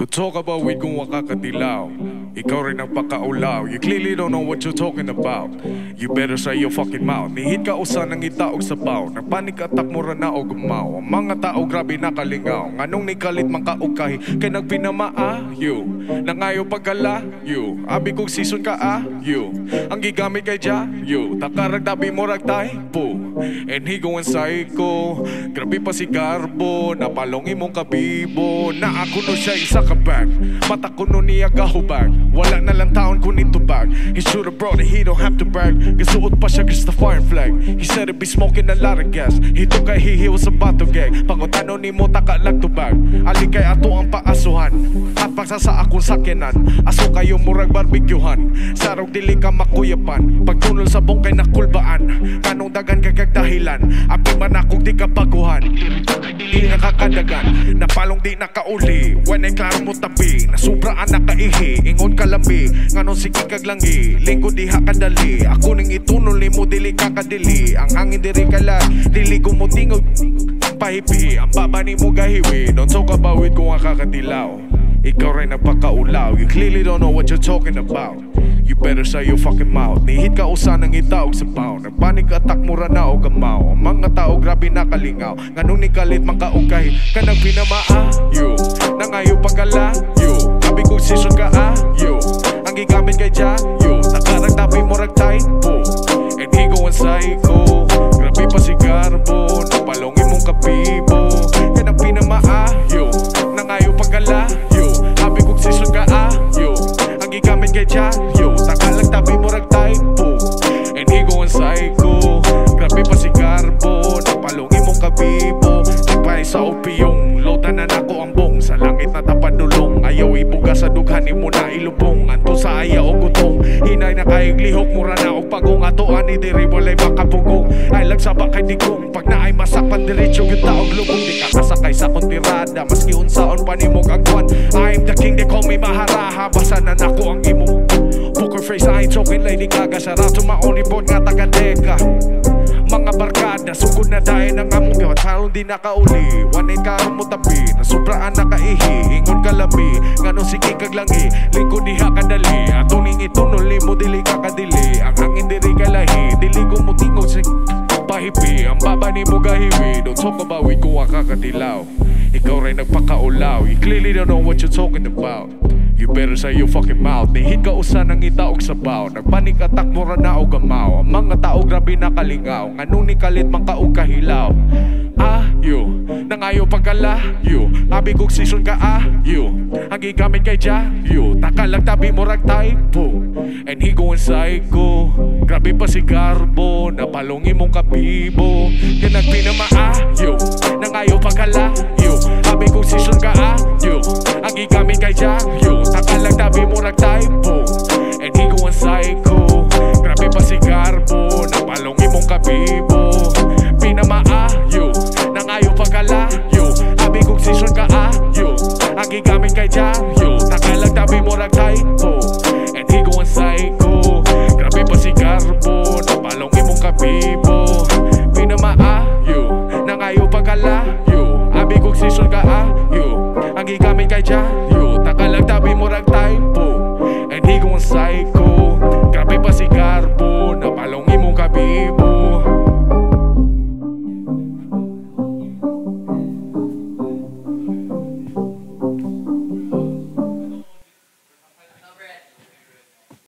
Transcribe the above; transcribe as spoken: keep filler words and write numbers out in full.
Don't talk about weed kung wakakatilaw. Ikaw rin ang pakaulaw. You clearly don't know what you're talking about. You better shut your fucking mouth. Nihit ka usa ng itaog sa baw. Nagpanik atak mo rin na o gumaw. Ang mga tao grabe nakalingaw. Nganong nikalit man kaog kahi kay nagpinamaayo. Nangayo pagkalayo. Abi kong season ka ayo. Ang gigamit kay Jayo. Takaragdabi mo ragtay po. And he going psycho. Grabe pa si Garbo. Napalong imong kabibo. Na ako no siya isa ka bag. Mata ko no niya gahubag. Wala na lang taon ko nito bag. He should've brought it, he don't have to brag. Gasuot pa siya gusto the foreign flag. He said it be smoking a lot of gas. He took a he, he was about to gag. Pangutano ni mo takalag to bag. Ali kay ato ang paasuhan. At pagsa sa akong sakinan. Aso kayo murag barbecuehan. Sarog dili ka makuyapan. Pagtunol sa bongkay na kulbaan. Kanong dagan kagag dahilan. Api man akong di kapaguhan. Di nakakadagan. Napalong di nakauli. When ay klaro mo tabi. Nasubraan nakaihi. Ingon kalambi, nganon sige kaglangi. Linggo diha kadali. Ako ning itunol ni mo dili kakadili. Ang hangin diri kala, dili ko mo tingog pahipi. Ang baba ni mo gahiwi. Don't talk about it kung kakatilaw. Ikaw rin nagpakaulaw. You clearly don't know what you're talking about. You better shut your fucking mouth. Nihit ka usa ng itaog sa baw. Nagpanik atak mura na o gamaw. Ang mga tao grabe nakalingaw. Nganong nikalit man kaog kahi kanang pinamaayo. Nangayo pagkalayo. Abi kong season ka ayo. Ang gigamit kay Jayo. Nakaragtabi mo ragtay po. And he going psycho. Grabe pa si Garbo. Napalong imong kapibo. Kanang pinamaayo. Nangayo pagkalayo. Abi kong season ka ayo. Ang gigamit kay Jayo. Nakaragtabi mo ragtay po. And he going psycho. Grabe pa si Garbo. Napalong imong kapibo. Nagpay sa opiyong. Lotanan ako ang bong. Sa langit na tapadulong. Ayaw ibuga sa dughan mo na ilubong. Anto sa aya o gutong. Hinay na kaiglihok. Mura na o pagong. Ato ani diri walay makapugong. Ay lagsaba kay digong. Pag na ay masakpan diretso yung taog lubong. Di ka kasakay sa kontirada. Maski unsaon panimog agwan. I'm the king, they call me Maharaha. Basa na nako ang imong poker face. I ain't talking Lady Gaga. Shout out to my only board nga taga-deka. Mga barkada, sugod na dahil ng among gawat. Halong di nakauli, wanay karong mo tabi. Nasubraan nakaihi, ingon kalami. Nganon sige kaglangi, lingko diha kadali. Atuning itunol mo dili kakadili. Ang hangin diri kalahi, dili ko mo tingog sa pahipi. Ang baba ni mo gahiwi. Don't talk about it kung wakakatilaw. Ikaw rin nagpakaulaw. You clearly don't know what you're talking about. You better shut your fucking mouth. Nihit ka usa ng itaog sa baw. Nagpanik atak mo ra na o gamaw. Ang mga tao grabe nakalingaw. Nganong nikalit man kaog kahilaw. Ayo, nangayo pagkalayo. Abi kong season ka ayo. Ang gigamit kay Jayo. Takalag tabi mo ragtay po. And he going psycho. Grabe pa si Garbo. Napalong imong kabibo. Yan nagpinamaayo. Nangayo pagkalayo. Abi kong season ka ayo. Ang gigamit kay Jayo. Takalag tabi mo ragtay po. And he going psycho. Grabe pa si Garbo. Napalong imong kabibo. Pinamaayo. Nangayo pagkalayo. Abi kong season ka ayo. Ang gigamit kay Jayo. Takalag tabi mo ragtay po. And he going psycho. Grabe pa si Garbo. Napalong imong kabibo. Pinamaayo. Nangayo pagkalayo. Abi kong season ka ayo. Ang gigamit kay Jayo.